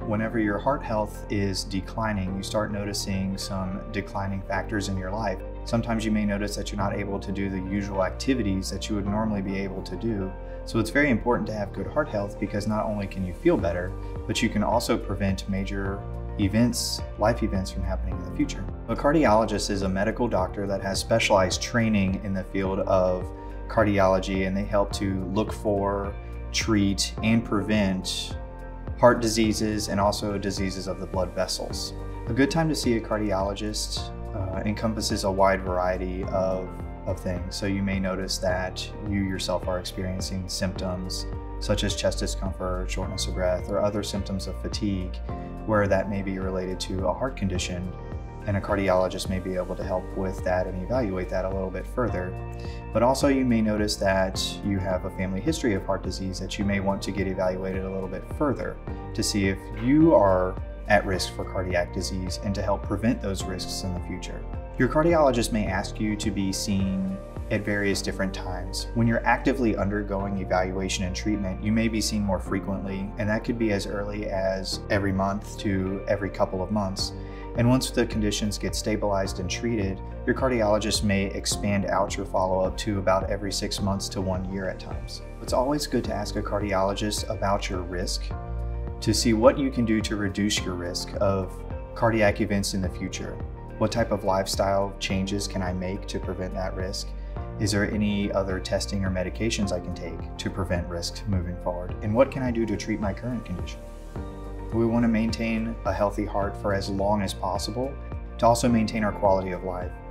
Whenever your heart health is declining, you start noticing some declining factors in your life. Sometimes you may notice that you're not able to do the usual activities that you would normally be able to do. So it's very important to have good heart health, because not only can you feel better, but you can also prevent major events, life events, from happening in the future. A cardiologist is a medical doctor that has specialized training in the field of cardiology, and they help to look for, treat, and prevent heart diseases and also diseases of the blood vessels. A good time to see a cardiologist encompasses a wide variety of things. So you may notice that you yourself are experiencing symptoms such as chest discomfort, shortness of breath, or other symptoms of fatigue, where that may be related to a heart condition, and a cardiologist may be able to help with that and evaluate that a little bit further. But also you may notice that you have a family history of heart disease that you may want to get evaluated a little bit further to see if you are at risk for cardiac disease and to help prevent those risks in the future. Your cardiologist may ask you to be seen at various different times. When you're actively undergoing evaluation and treatment, you may be seen more frequently, and that could be as early as every month to every couple of months. And once the conditions get stabilized and treated, your cardiologist may expand out your follow-up to about every 6 months to 1 year at times. It's always good to ask a cardiologist about your risk to see what you can do to reduce your risk of cardiac events in the future. What type of lifestyle changes can I make to prevent that risk? Is there any other testing or medications I can take to prevent risks moving forward? And what can I do to treat my current condition? We want to maintain a healthy heart for as long as possible to also maintain our quality of life.